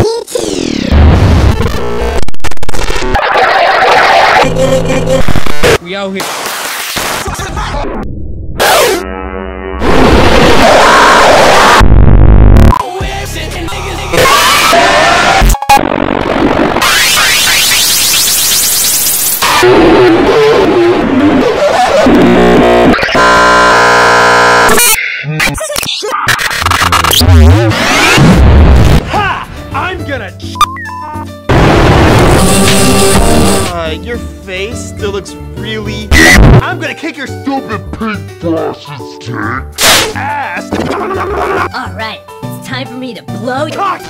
We out here. Ha! I'm gonna. Your face still looks really. I'm gonna kick your stupid pink frosted ass. Alright, it's time for me to blow your Cock.